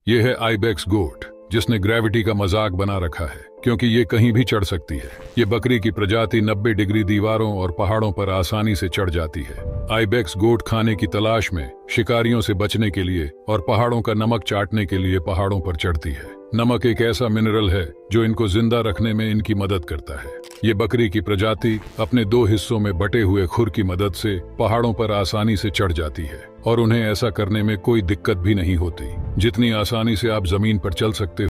ये है आइबेक्स गोट, जिसने ग्रेविटी का मजाक बना रखा है क्योंकि ये कहीं भी चढ़ सकती है। ये बकरी की प्रजाति 90 डिग्री दीवारों और पहाड़ों पर आसानी से चढ़ जाती है। आइबेक्स गोट खाने की तलाश में, शिकारियों से बचने के लिए और पहाड़ों का नमक चाटने के लिए पहाड़ों पर चढ़ती है। नमक एक ऐसा मिनरल है जो इनको जिंदा रखने में इनकी मदद करता है। ये बकरी की प्रजाति अपने 2 हिस्सों में बटे हुए खुर की मदद से पहाड़ों पर आसानी से चढ़ जाती है और उन्हें ऐसा करने में कोई दिक्कत भी नहीं होती। जितनी आसानी से आप जमीन पर चल सकते